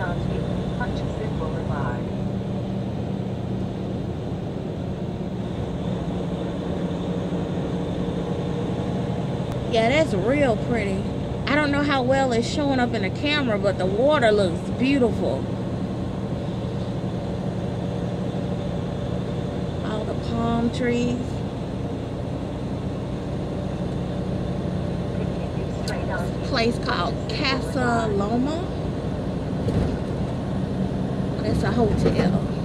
onto Hutchinson Boulevard. Yeah, that's real pretty. I don't know how well it's showing up in the camera, but the water looks beautiful. All the palm trees. This place called Casa Loma. It's a hotel.